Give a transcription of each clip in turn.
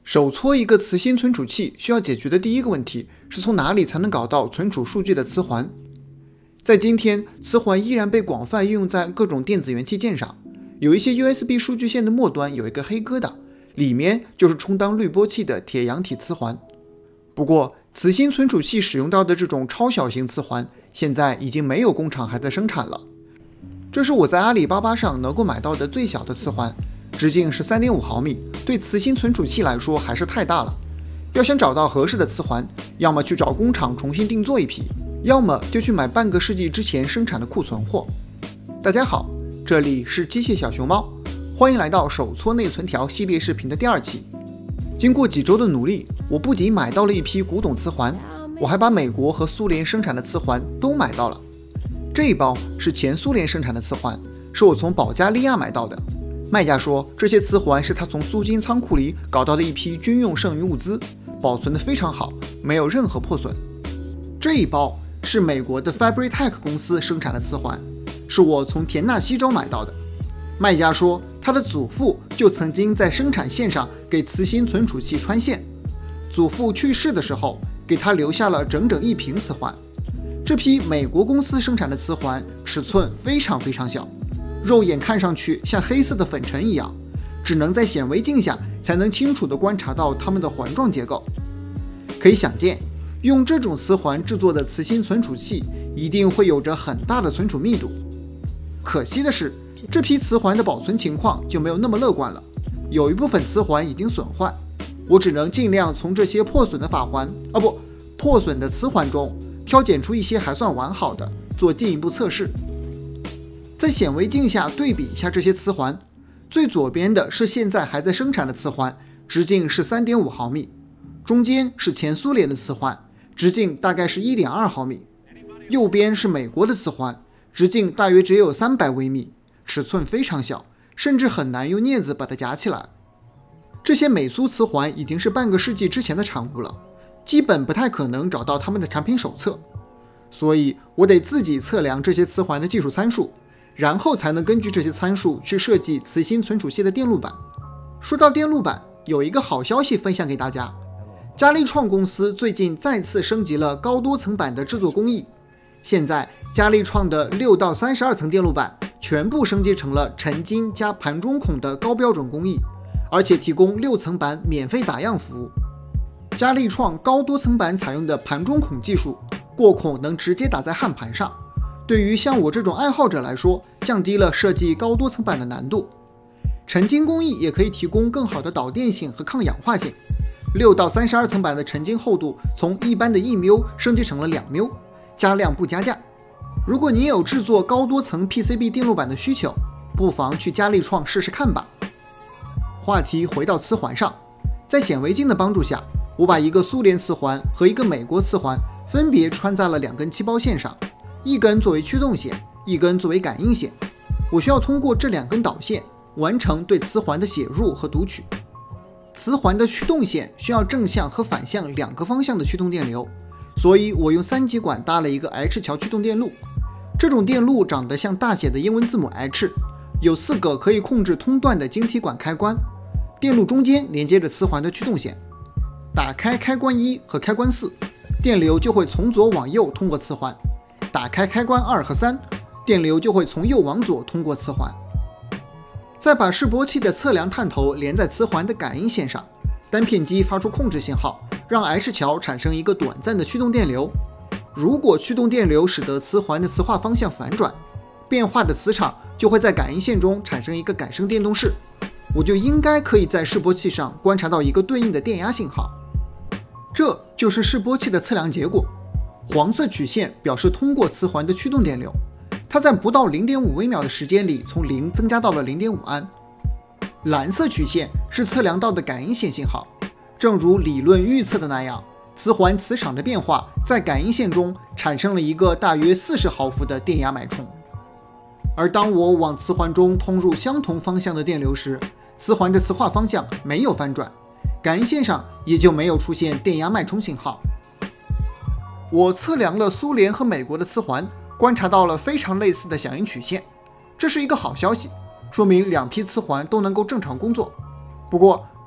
手搓一个磁芯存储器需要解决的第一个问题是从哪里才能搞到存储数据的磁环。在今天，磁环依然被广泛应用在各种电子元器件上，有一些 USB 数据线的末端有一个黑疙瘩，里面就是充当滤波器的铁阳体磁环。不过，磁芯存储器使用到的这种超小型磁环，现在已经没有工厂还在生产了。这是我在阿里巴巴上能够买到的最小的磁环，直径是 3.5 毫米，对磁芯存储器来说还是太大了。要想找到合适的磁环，要么去找工厂重新定做一批，要么就去买半个世纪之前生产的库存货。大家好，这里是机械小熊猫，欢迎来到手搓内存条系列视频的第2期。经过几周的努力，我不仅买到了一批古董磁环，我还把美国和苏联生产的磁环都买到了。这一包是前苏联生产的磁环，是我从保加利亚买到的。卖家说，这些磁环是他从苏军仓库里搞到的一批军用剩余物资，保存得非常好，没有任何破损。这一包是美国的 Fabritech 公司生产的磁环，是我从田纳西州买到的。卖家说，他的祖父就曾经在生产线上给磁芯存储器穿线，祖父去世的时候给他留下了整整1瓶磁环。这批美国公司生产的磁环尺寸非常小，肉眼看上去像黑色的粉尘一样，只能在显微镜下才能清楚地观察到它们的环状结构。可以想见，用这种磁环制作的磁芯存储器一定会有着很大的存储密度。可惜的是，这批磁环的保存情况就没有那么乐观了，有一部分磁环已经损坏，我只能尽量从这些破损的破损的磁环中挑拣出一些还算完好的，做进一步测试。在显微镜下对比一下这些磁环，最左边的是现在还在生产的磁环，直径是 3.5 毫米，中间是前苏联的磁环，直径大概是 1.2 毫米，右边是美国的磁环，直径大约只有300微米，尺寸非常小，甚至很难用镊子把它夹起来。这些美苏磁环已经是半个世纪之前的产物了，基本不太可能找到他们的产品手册，所以我得自己测量这些磁环的技术参数，然后才能根据这些参数去设计磁芯存储器的电路板。说到电路板，有一个好消息分享给大家，佳力创公司最近再次升级了高多层板的制作工艺。现在佳力创的6到32层电路板全部升级成了沉晶加盘中孔的高标准工艺，而且提供6层板免费打样服务。佳力创高多层板采用的盘中孔技术，过孔能直接打在焊盘上，对于像我这种爱好者来说，降低了设计高多层板的难度。沉晶工艺也可以提供更好的导电性和抗氧化性。6到32层板的沉晶厚度从一般的1缪升级成了2缪，加量不加价。如果你有制作高多层 PCB 电路板的需求，不妨去佳力创试试看吧。话题回到磁环上，在显微镜的帮助下，我把一个苏联磁环和一个美国磁环分别穿在了2根气包线上，一根作为驱动线，一根作为感应线。我需要通过这2根导线完成对磁环的写入和读取。磁环的驱动线需要正向和反向2个方向的驱动电流，所以我用3极管搭了一个 H 桥驱动电路。这种电路长得像大写的英文字母 H， 有4个可以控制通断的晶体管开关，电路中间连接着磁环的驱动线。打开开关1和开关4，电流就会从左往右通过磁环；打开开关2和3，电流就会从右往左通过磁环。再把示波器的测量探头连在磁环的感应线上，单片机发出控制信号，让 H 桥产生一个短暂的驱动电流。如果驱动电流使得磁环的磁化方向反转，变化的磁场就会在感应线中产生一个感生电动势，我就应该可以在示波器上观察到一个对应的电压信号。这就是示波器的测量结果。黄色曲线表示通过磁环的驱动电流，它在不到 0.5 微秒的时间里从0增加到了 0.5 安。蓝色曲线是测量到的感应线信号，正如理论预测的那样，磁环磁场的变化在感应线中产生了一个大约40毫伏的电压脉冲。而当我往磁环中通入相同方向的电流时，磁环的磁化方向没有翻转，感应线上也就没有出现电压脉冲信号。我测量了苏联和美国的磁环，观察到了非常类似的响应曲线，这是一个好消息，说明2批磁环都能够正常工作。不过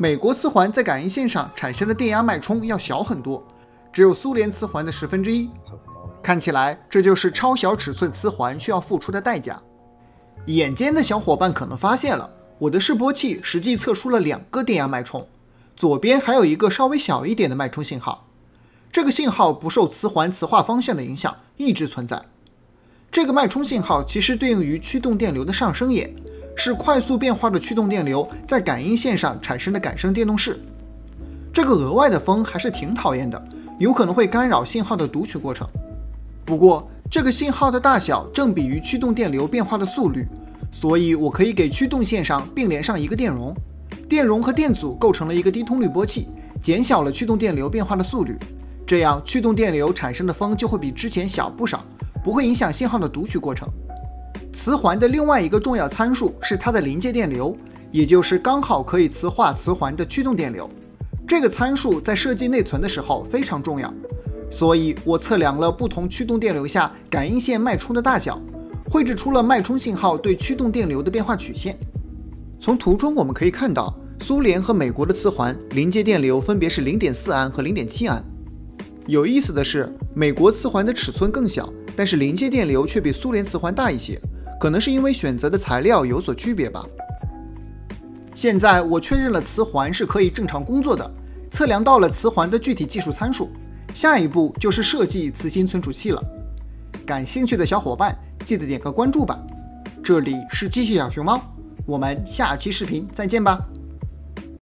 美国磁环在感应线上产生的电压脉冲要小很多，只有苏联磁环的1/10。看起来这就是超小尺寸磁环需要付出的代价。眼尖的小伙伴可能发现了，我的示波器实际测出了2个电压脉冲，左边还有一个稍微小一点的脉冲信号。这个信号不受磁环磁化方向的影响，一直存在。这个脉冲信号其实对应于驱动电流的上升野，是快速变化的驱动电流在感应线上产生的感生电动势。这个额外的风还是挺讨厌的，有可能会干扰信号的读取过程。不过这个信号的大小正比于驱动电流变化的速率，所以我可以给驱动线上并连上一个电容，电容和电阻构成了一个低通滤波器，减小了驱动电流变化的速率，这样驱动电流产生的风就会比之前小不少，不会影响信号的读取过程。磁环的另外一个重要参数是它的临界电流，也就是刚好可以磁化磁环的驱动电流。这个参数在设计内存的时候非常重要，所以我测量了不同驱动电流下感应线脉冲的大小，绘制出了脉冲信号对驱动电流的变化曲线。从图中我们可以看到，苏联和美国的磁环临界电流分别是 0.4 安和 0.7 安。有意思的是，美国磁环的尺寸更小，但是临界电流却比苏联磁环大一些，可能是因为选择的材料有所区别吧。现在我确认了磁环是可以正常工作的，测量到了磁环的具体技术参数，下一步就是设计磁芯存储器了。感兴趣的小伙伴记得点个关注吧。这里是机械小熊猫，我们下期视频再见吧。